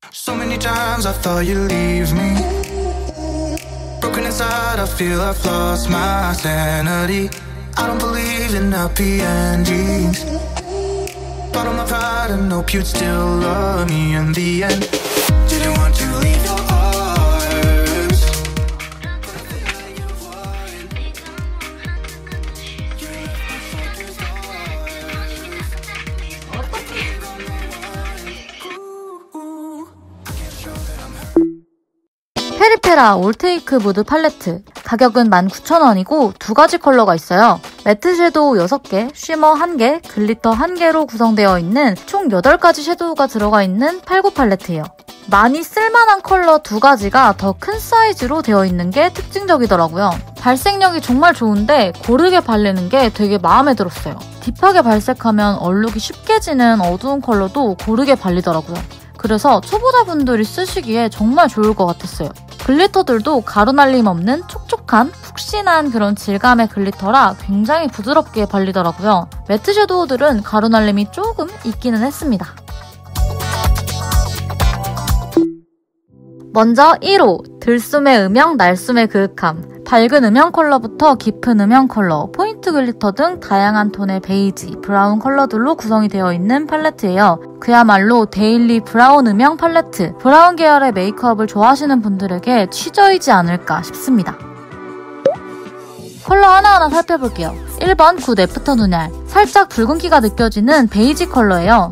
So many times I thought you'd leave me. Broken inside, I feel I've lost my sanity. I don't believe in happy endings. Bought all my pride and hope you'd still love me in the end. Didn't want to leave your arms, but I feel like you would. You left my focus 페리페라 올테이크 무드 팔레트. 가격은 19,000원이고 두 가지 컬러가 있어요. 매트 섀도우 6개, 쉬머 1개, 글리터 1개로 구성되어 있는 총 8가지 섀도우가 들어가 있는 8구 팔레트예요. 많이 쓸만한 컬러 두 가지가 더 큰 사이즈로 되어 있는 게 특징적이더라고요. 발색력이 정말 좋은데 고르게 바르는 게 되게 마음에 들었어요. 딥하게 발색하면 얼룩이 쉽게 지는 어두운 컬러도 고르게 발리더라고요. 그래서 초보자분들이 쓰시기에 정말 좋을 것 같았어요. 글리터들도 가루날림 없는 촉촉한 푹신한 그런 질감의 글리터라 굉장히 부드럽게 발리더라고요. 매트 섀도우들은 가루날림이 조금 있기는 했습니다. 먼저 1호, 들숨의 음영, 날숨의 그윽함. 밝은 음영 컬러부터 깊은 음영 컬러, 포인트 글리터 등 다양한 톤의 베이지, 브라운 컬러들로 구성이 되어 있는 팔레트예요. 그야말로 데일리 브라운 음영 팔레트. 브라운 계열의 메이크업을 좋아하시는 분들에게 취저이지 않을까 싶습니다. 컬러 하나하나 살펴볼게요. 1번 굿 애프터 눈알. 살짝 붉은기가 느껴지는 베이지 컬러예요.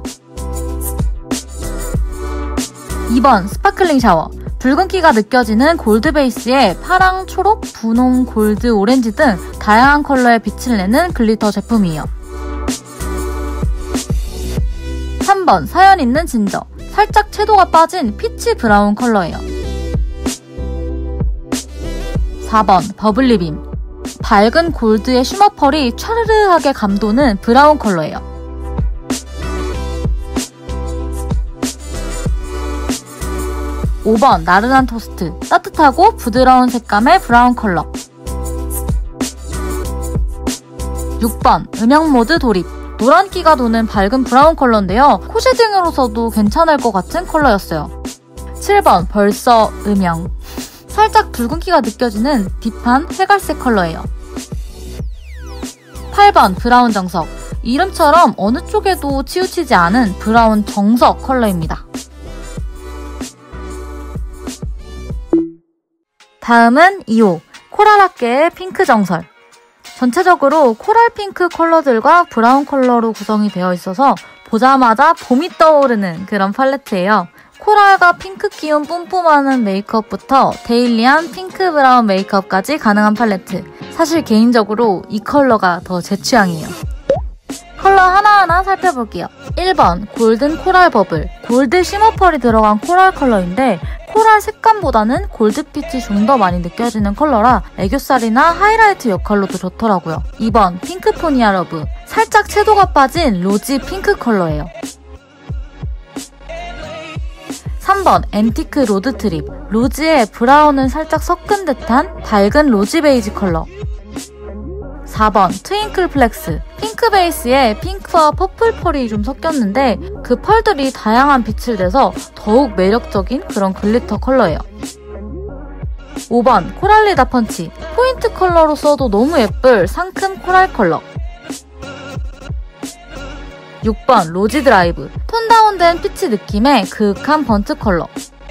2번 스파클링 샤워. 붉은기가 느껴지는 골드 베이스에 파랑, 초록, 분홍, 골드, 오렌지 등 다양한 컬러의 빛을 내는 글리터 제품이에요. 3번 사연 있는 진저. 살짝 채도가 빠진 피치 브라운 컬러예요. 4번 버블리빔. 밝은 골드의 쉬머 펄이 촤르르하게 감도는 브라운 컬러예요. 5번 나른한 토스트. 따뜻하고 부드러운 색감의 브라운 컬러. 6번 음영모드 돌입. 노란기가 도는 밝은 브라운 컬러인데요. 코 쉐딩으로서도 괜찮을 것 같은 컬러였어요. 7번 벌써 음영. 살짝 붉은기가 느껴지는 딥한 회갈색 컬러예요. 8번 브라운 정석. 이름처럼 어느 쪽에도 치우치지 않은 브라운 정석 컬러입니다. 다음은 2호, 코랄학계의 핑크 정설. 전체적으로 코랄 핑크 컬러들과 브라운 컬러로 구성이 되어 있어서 보자마자 봄이 떠오르는 그런 팔레트예요. 코랄과 핑크 기운 뿜뿜하는 메이크업부터 데일리한 핑크 브라운 메이크업까지 가능한 팔레트. 사실 개인적으로 이 컬러가 더 제 취향이에요. 컬러 하나하나 살펴볼게요. 1번 골든 코랄 버블. 골드 쉬머펄이 들어간 코랄 컬러인데 코랄 색감보다는 골드빛이 좀 더 많이 느껴지는 컬러라 애교살이나 하이라이트 역할로도 좋더라고요. 2번 핑크포니아 러브. 살짝 채도가 빠진 로지 핑크 컬러예요. 3번 앤티크 로드 트립. 로지에 브라운을 살짝 섞은 듯한 밝은 로지 베이지 컬러. 4번 트윙클 플렉스. 핑크 베이스에 핑크와 퍼플 펄이 좀 섞였는데 그 펄들이 다양한 빛을 내서 더욱 매력적인 그런 글리터 컬러예요. 5번 코랄리다 펀치. 포인트 컬러로 써도 너무 예쁠 상큼 코랄 컬러. 6번 로지 드라이브. 톤 다운된 피치 느낌의 그윽한 번트 컬러.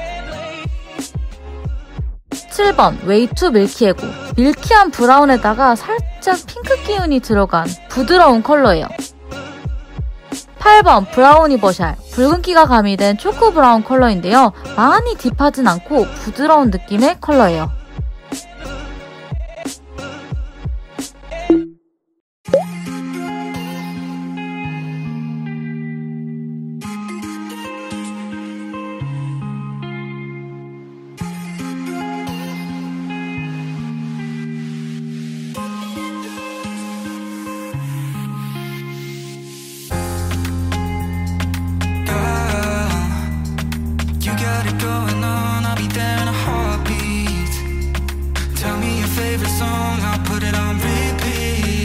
7번 웨이투 밀키에고. 밀키한 브라운에다가 살짝 핑크 기운이 들어간 부드러운 컬러예요. 8번 브라우니 버샬. 붉은기가 가미된 초코 브라운 컬러인데요. 많이 딥하진 않고 부드러운 느낌의 컬러예요. Favorite song, I'll put it on repeat.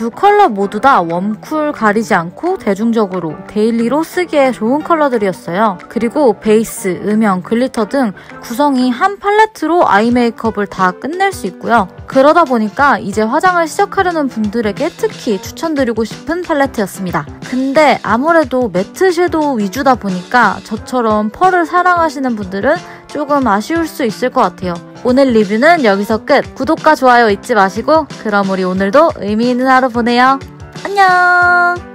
두 컬러 모두 다 웜쿨 가리지 않고 대중적으로 데일리로 쓰기에 좋은 컬러들이었어요. 그리고 베이스, 음영, 글리터 등 구성이 한 팔레트로 아이 메이크업을 다 끝낼 수 있고요. 그러다 보니까 이제 화장을 시작하려는 분들에게 특히 추천드리고 싶은 팔레트였습니다. 근데 아무래도 매트 섀도우 위주다 보니까 저처럼 펄을 사랑하시는 분들은 조금 아쉬울 수 있을 것 같아요. 오늘 리뷰는 여기서 끝! 구독과 좋아요 잊지 마시고 그럼 우리 오늘도 의미 있는 하루 보내요. 안녕!